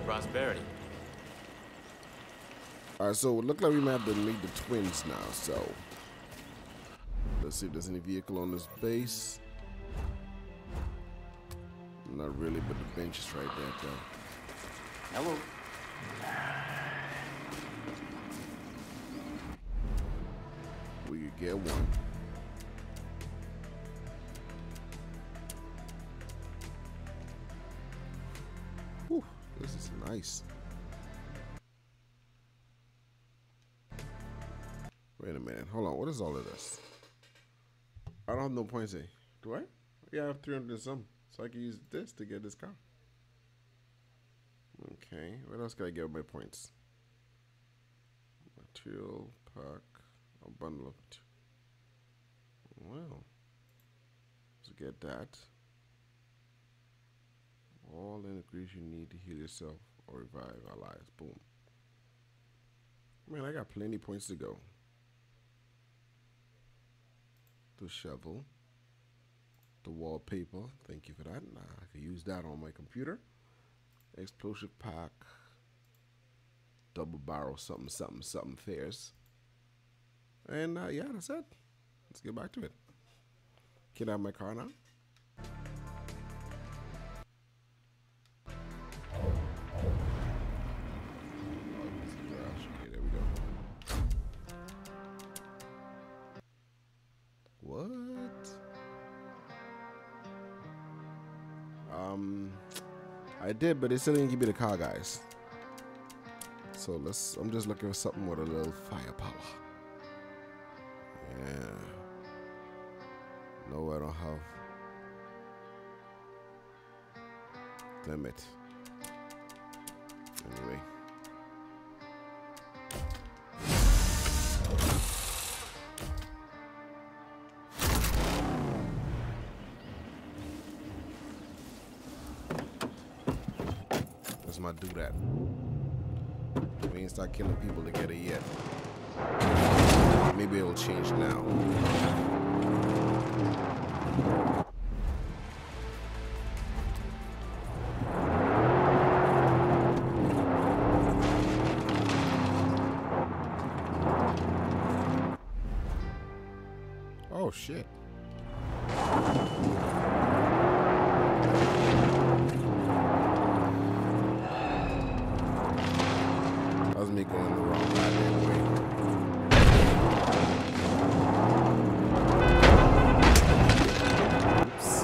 prosperity. Alright, so it looks like we might have to meet the twins now, so let's see if there's any vehicle on this base. Not really, but the bench is right there, though. Hello. We could get one. Whew, this is nice. Wait a minute. Hold on. What is all of this? I don't have no points here. Do I? Yeah, I have 300 and some. So I can use this to get this car. Okay. What else can I get with my points? Material pack. A bundle of. Well. Let's get that. All the ingredients you need to heal yourself or revive allies. Boom. Man, I got plenty of points to go. The shovel. The wallpaper. Thank you for that. Nah, I can use that on my computer. Explosive pack. Double barrel something, something, something fairs. And yeah, that's it. Let's get back to it. Can I have my car now? Okay, there we go. What? I did, but it still didn't give me the car, guys. So I'm just looking for something with a little firepower. Yeah. No, I don't have. Damn it. Anyway. Let's not do that. We ain't start killing people together yet. Maybe it'll change now. Oh shit. That was me going the wrong goddamn way. Oops.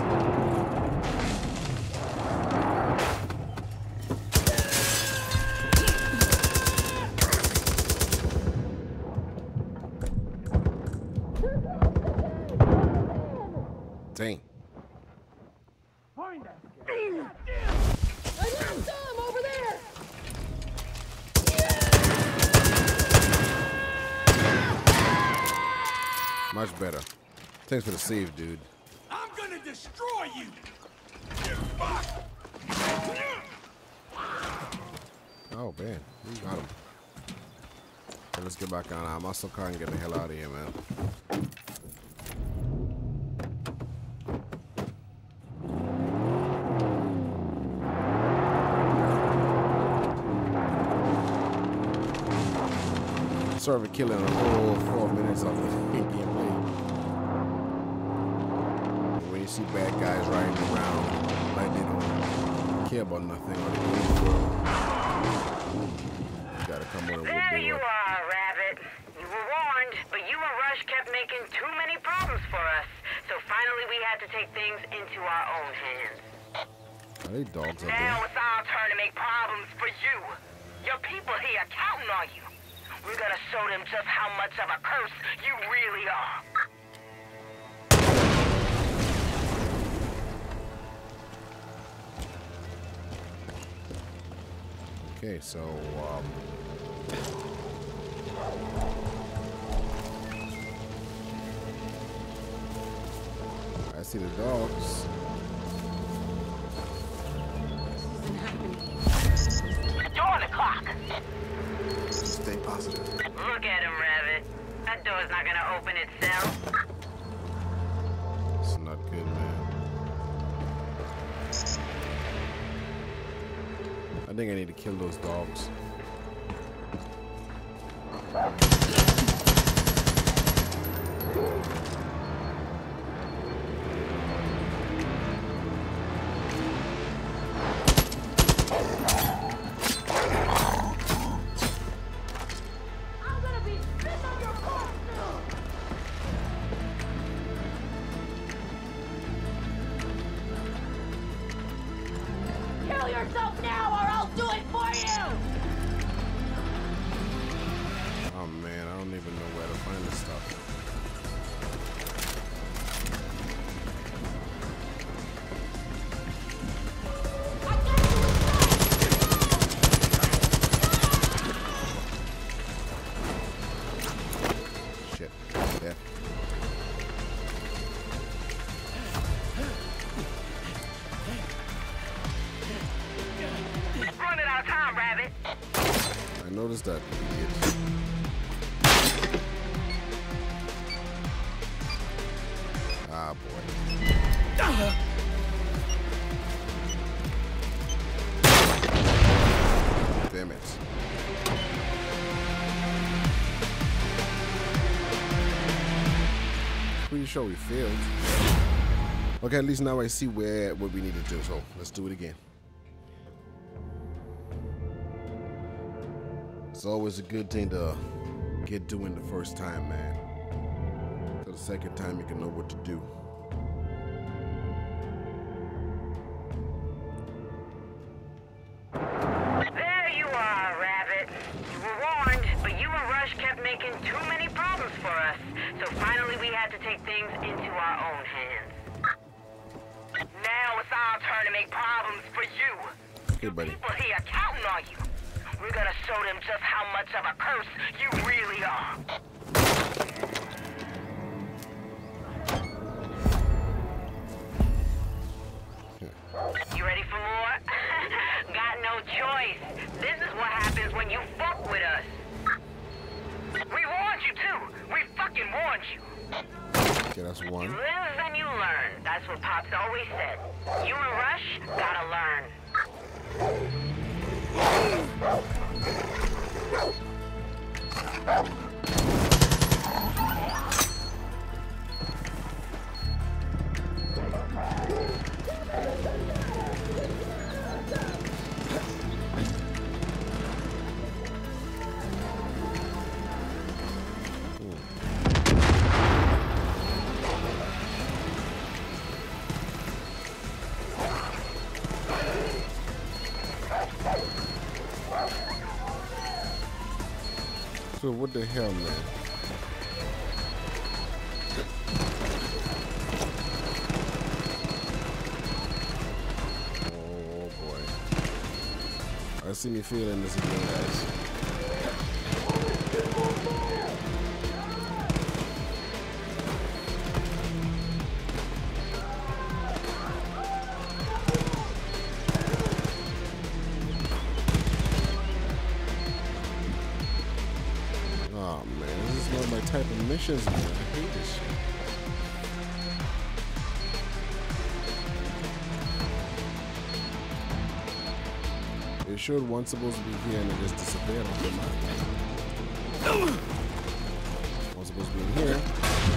Dang. Find that guy. I got some over there. Much better. Thanks for the save, dude. I'm gonna destroy you! Oh man, we got him. Okay, let's get back on our muscle car and get the hell out of here, man. Sorry for killing a whole 4 minutes of the gameplay. When you see bad guys riding around like they don't care about nothing or they're going for you gotta come on and whoop There you are, Rabbit. You were warned, but you and Rush kept making too many problems for us. So finally we had to take things into our own hands. Are they dogs up Now there? it's our turn to make problems for you. Your people here counting on you. We're gonna show them just how much of a curse you really are. Okay, so I see the dogs. You're on the clock. Stay positive. Look at him, Rabbit. That door's not gonna open itself. It's not good, man. I I think I need to kill those dogs. Kill yourself now or I'll do it for you! Oh man, I don't even know where to find this stuff. Shit, there. Running out of time, Rabbit. I noticed that, idiot. Ah, boy. Damn it. Pretty sure we failed. Okay, at least now I see what we need to do, so let's do it again. It's always a good thing to get doing the first time, man. So the second time you can know what to do. There you are, Rabbit. You were warned, but you and Rush kept making too many problems for us. So finally we had to take things into our own hands. Now it's our turn to make problems for you. Okay, buddy. People here counting on you. We're gonna show them just how much of a curse you really are. You ready for more? Got no choice. This is what happens when you fuck with us. We warned you too. We fucking warned you. Okay, that's You one. live and you learn. That's what Pops always said. You and Rush gotta learn. So what the hell, man? Oh boy. I see me feeling this again, guys. Oh man, this is not my type of missions, man. I hate this shit. It showed one supposed to be here and it just disappeared off the map. One's supposed to be in here.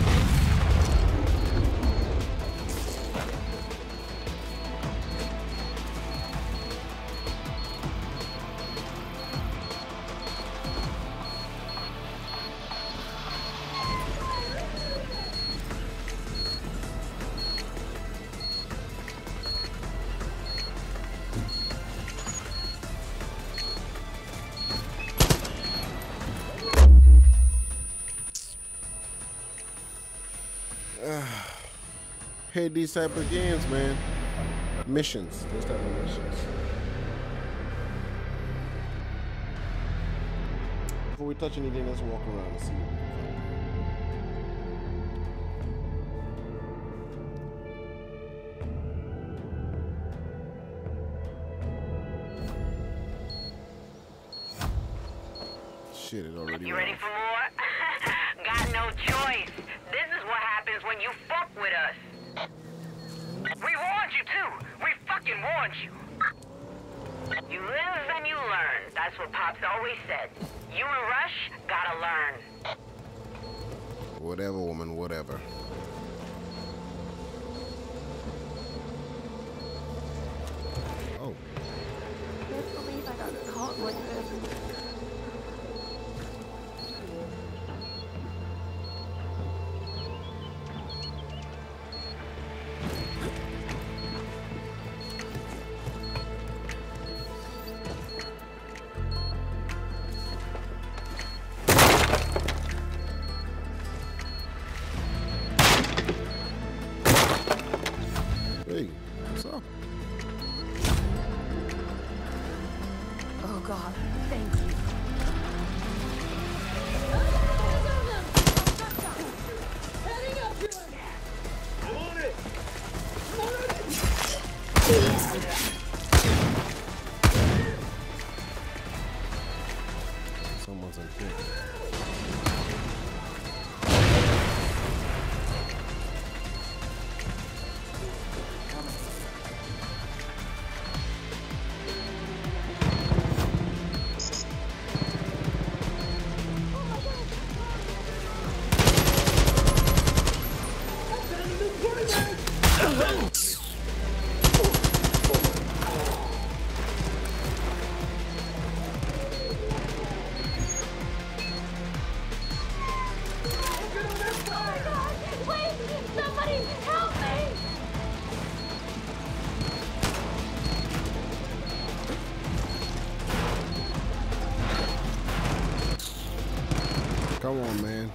Hate these type of games, man. Missions. Those type of missions. Before we touch anything, let's walk around and see what we can find. Shit, it already You ready for more? Got no choice. This is what happens when you fuck with us. We warned you too. We fucking warned you. You live That's what Pops always said. You and Rush gotta learn. Whatever, woman, whatever. Oh. I can't believe I got caught like this. Hey, what's up? Oh God, thank you. Heading up to him. I'm on it. Someone's in here. Somebody help me! Come on, man.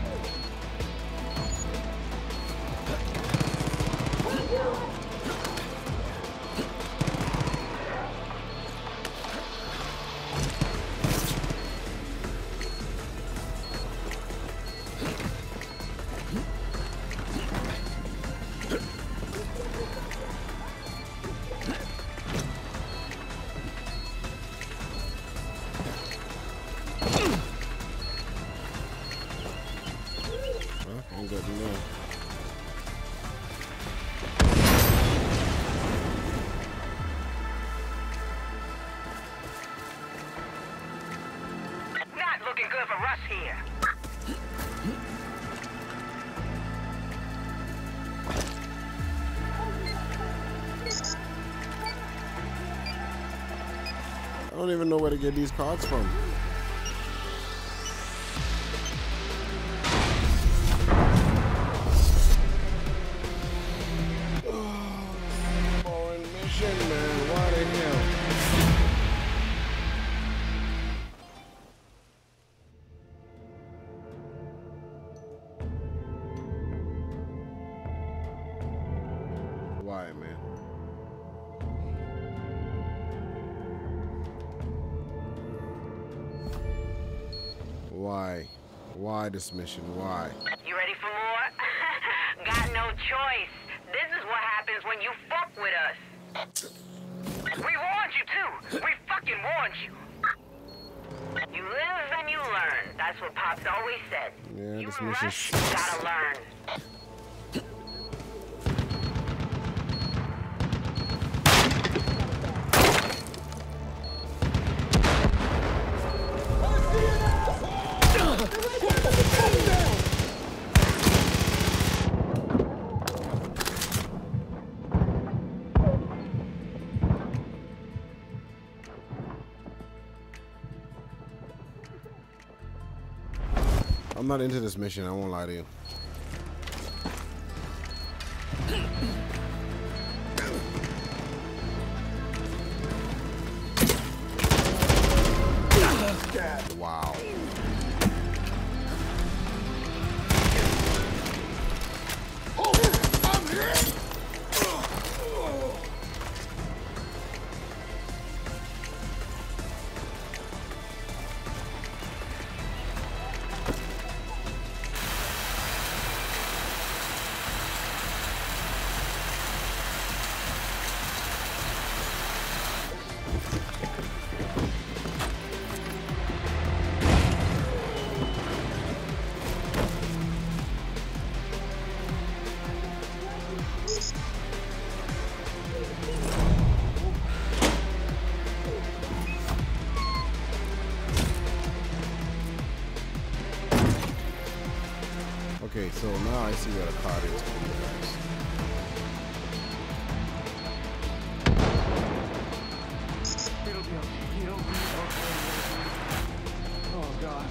Ain't got to know. Not looking good for Russ here. I don't even know where to get these cards from. Boring mission, man. Why the hell? Why, man? Why? Why this mission? Why? You ready for more? Got no choice. This is what happens when you fuck with us. We warned you too. We fucking warned you. You live and you learn. That's what Pops always said. Yeah, You this and mission Rush sucks. gotta learn. I'm not into this mission, I won't lie to you. Wow. I'm here. Okay, so now I see where the card is for you guys. It'll be okay. He'll be okay. Oh, God.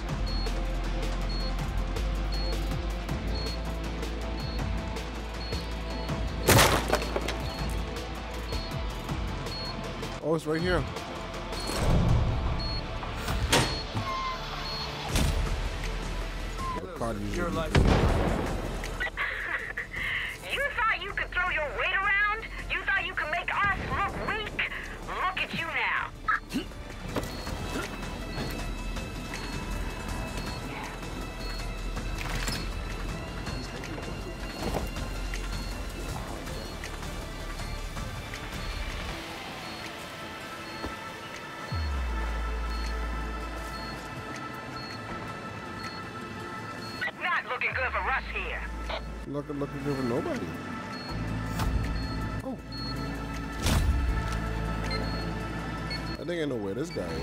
Oh, it's right here. Your life. You thought you could throw your weight around? You thought you could make us look weak? Look at you now. Looking good for Russ here. Looking good for nobody. Oh. I think I know where this guy is.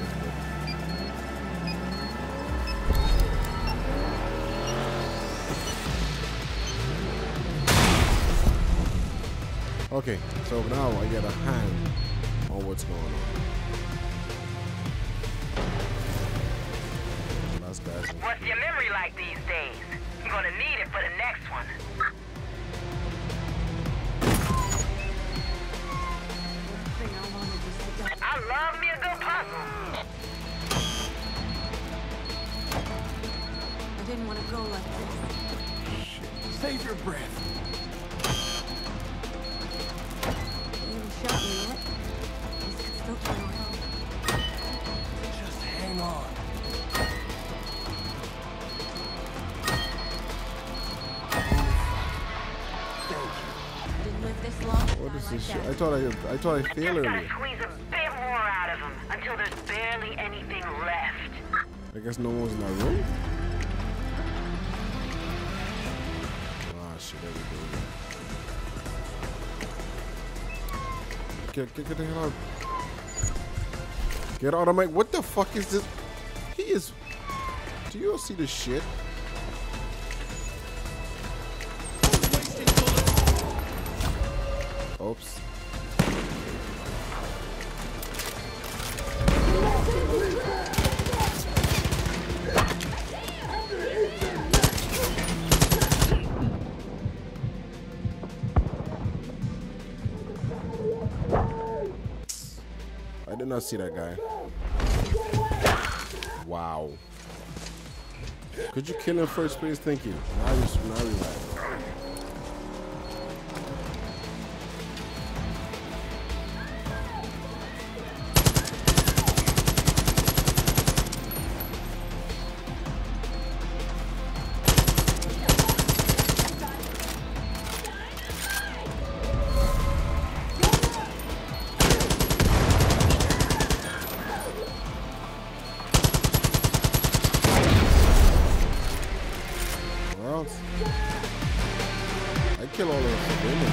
But... Okay, so now I get a hand on what's going on. Last guy's in. What's your memory like these days? I'm gonna need it for the next one. I love me a good puzzle. I didn't want to go like this. Save your breath. They even shot me yet. This could still turn around. Just hang on. This long. What is this shit? I thought I failed Just gotta earlier. squeeze a bit more out of him until there's barely anything left. I guess no one's in that room. Ah, shit, there we go. Get the hell out. Get out of my... What the fuck is this? He is... Do you all see this shit? Oops. I did not see that guy. Wow. Could you kill him first, please? Thank you. Now you're right. I kill all of them.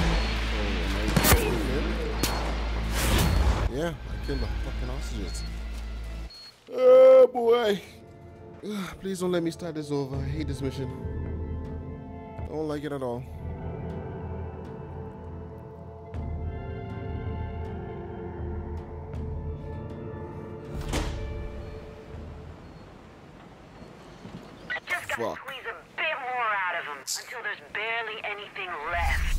Yeah, I killed the fucking hostages. Oh boy. Please don't let me start this over. I hate this mission. I don't like it at all. Fuck. Squeeze a bit more out of him until there's barely anything left.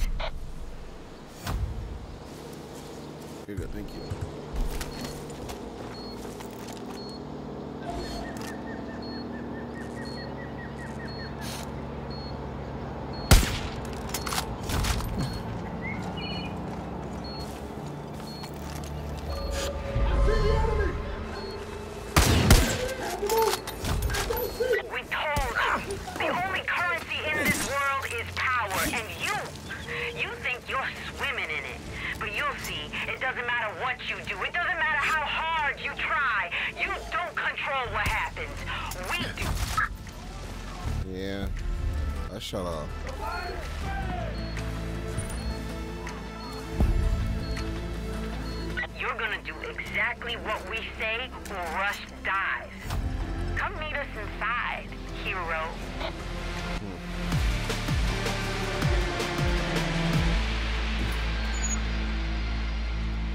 You're good, thank you. You do. It doesn't matter how hard you try. You don't control what happens. We do. Yeah. I shut up. You're gonna do exactly what we say or Rush dies. Come meet us inside, hero.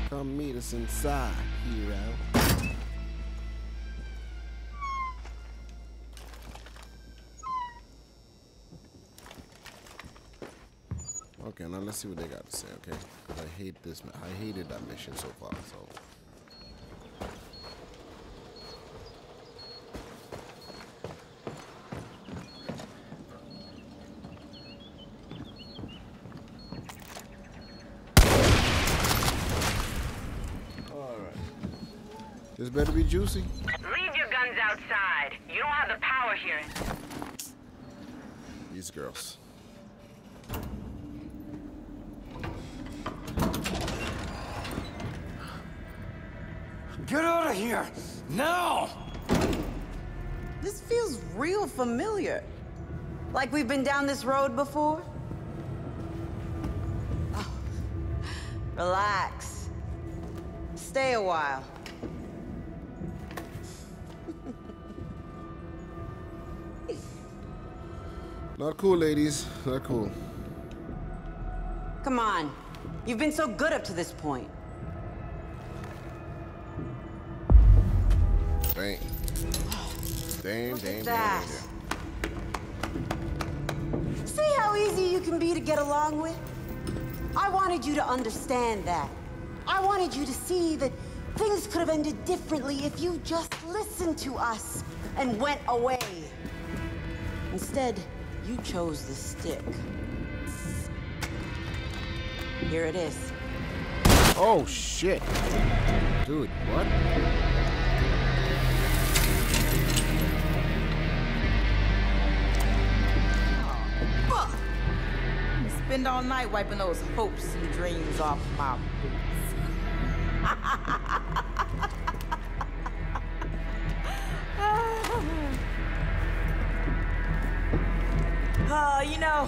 Come meet us inside, hero. Okay, now let's see what they got to say, okay? Because I hate this. I hated that mission so far, so. Alright. This better be juicy. Leave your guns outside. You don't have the power here. These girls. Get out of here! Now! This feels real familiar. Like we've been down this road before? Oh. Relax. Stay a while. Not cool, ladies. Not cool. Come on. You've been so good up to this point. Damn. That. See how easy you can be to get along with? I wanted you to understand that. I wanted you to see that things could have ended differently if you just listened to us and went away. Instead, you chose the stick. Here it is. Oh, shit. Dude, what? Spend all night wiping those hopes and dreams off my boots. You know,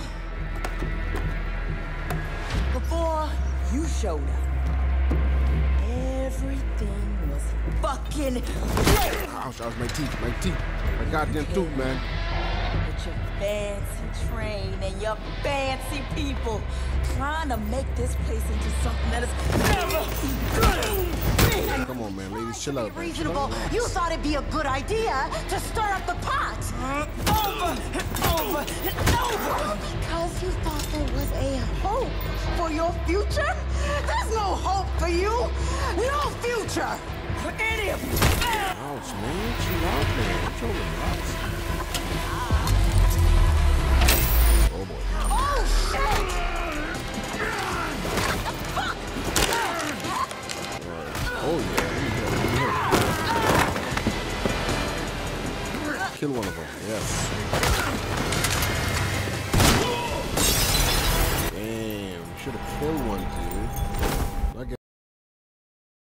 before you showed up, everything was fucking great. Ouch, that was my teeth. My goddamn tooth, man. With your fancy train and your fancy people trying to make this place into something that is never gonna be. Come on, man, ladies, chill out. Reasonable. You thought it'd be a good idea to stir up the pot. Over and over and over. Because you thought there was a hope for your future? There's no hope for you. No future. For any of you. Ouch, man. Chill out, man. Chill relax. Oh, boy. Oh, shit! Oh, yeah. Kill one of them, yes. Damn, should have killed one, dude.